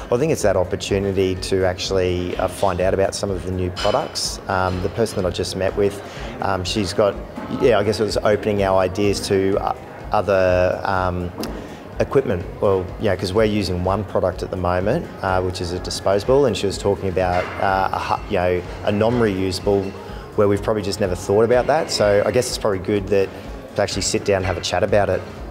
Well, I think it's that opportunity to actually find out about some of the new products. The person that I just met with, she's got, I guess it was opening our ideas to other equipment. Well, because we're using one product at the moment, which is a disposable, and she was talking about a non-reusable, where we've probably just never thought about that. So I guess it's probably good to actually sit down and have a chat about it.